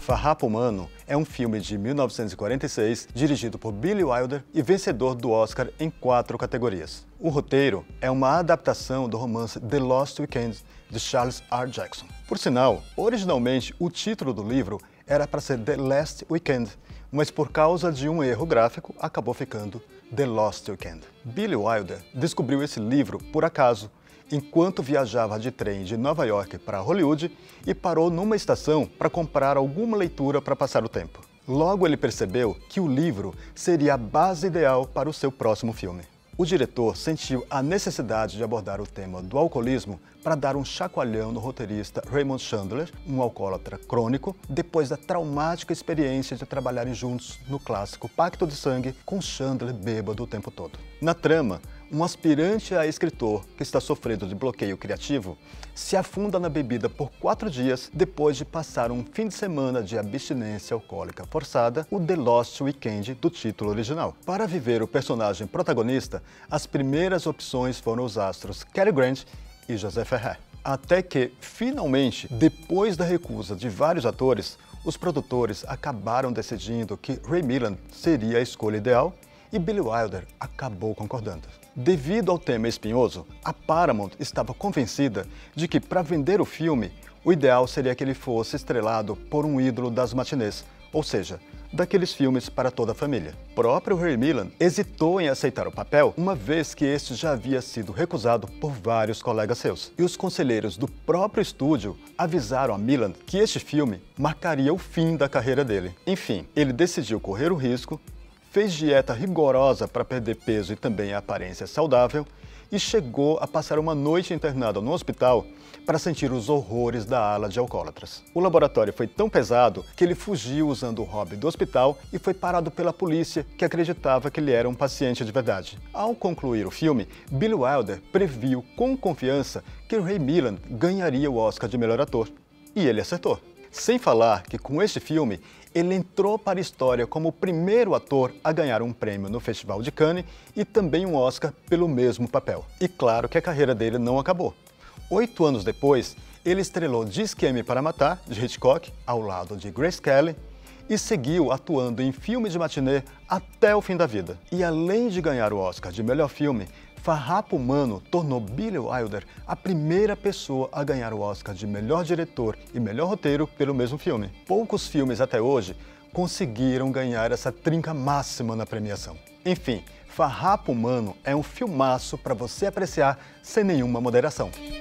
Farrapo Humano é um filme de 1946, dirigido por Billy Wilder e vencedor do Oscar em 4 categorias. O roteiro é uma adaptação do romance The Lost Weekend, de Charles R. Jackson. Por sinal, originalmente o título do livro era para ser The Last Weekend, mas por causa de um erro gráfico acabou ficando The Lost Weekend. Billy Wilder descobriu esse livro por acaso, enquanto viajava de trem de Nova York para Hollywood e parou numa estação para comprar alguma leitura para passar o tempo. Logo ele percebeu que o livro seria a base ideal para o seu próximo filme. O diretor sentiu a necessidade de abordar o tema do alcoolismo para dar um chacoalhão no roteirista Raymond Chandler, um alcoólatra crônico, depois da traumática experiência de trabalharem juntos no clássico Pacto de Sangue com Chandler bêbado o tempo todo. Na trama, um aspirante a escritor que está sofrendo de bloqueio criativo se afunda na bebida por 4 dias depois de passar um fim de semana de abstinência alcoólica forçada, o The Lost Weekend do título original. Para viver o personagem protagonista, as primeiras opções foram os astros Cary Grant e José Ferrer. Até que, finalmente, depois da recusa de vários atores, os produtores acabaram decidindo que Ray Milland seria a escolha ideal e Billy Wilder acabou concordando. Devido ao tema espinhoso, a Paramount estava convencida de que, para vender o filme, o ideal seria que ele fosse estrelado por um ídolo das matinês, ou seja, daqueles filmes para toda a família. O próprio Ray Milland hesitou em aceitar o papel, uma vez que este já havia sido recusado por vários colegas seus. E os conselheiros do próprio estúdio avisaram a Milland que este filme marcaria o fim da carreira dele. Enfim, ele decidiu correr o risco, fez dieta rigorosa para perder peso e também a aparência saudável e chegou a passar uma noite internado no hospital para sentir os horrores da ala de alcoólatras. O laboratório foi tão pesado que ele fugiu usando o hobby do hospital e foi parado pela polícia, que acreditava que ele era um paciente de verdade. Ao concluir o filme, Billy Wilder previu com confiança que Ray Milland ganharia o Oscar de melhor ator. E ele acertou. Sem falar que com este filme, ele entrou para a história como o primeiro ator a ganhar um prêmio no Festival de Cannes e também um Oscar pelo mesmo papel. E claro que a carreira dele não acabou. 8 anos depois, ele estrelou Diz que Ame para Matar, de Hitchcock, ao lado de Grace Kelly, e seguiu atuando em filmes de matinê até o fim da vida. E além de ganhar o Oscar de melhor filme, Farrapo Humano tornou Billy Wilder a primeira pessoa a ganhar o Oscar de melhor diretor e melhor roteiro pelo mesmo filme. Poucos filmes até hoje conseguiram ganhar essa trinca máxima na premiação. Enfim, Farrapo Humano é um filmaço para você apreciar sem nenhuma moderação.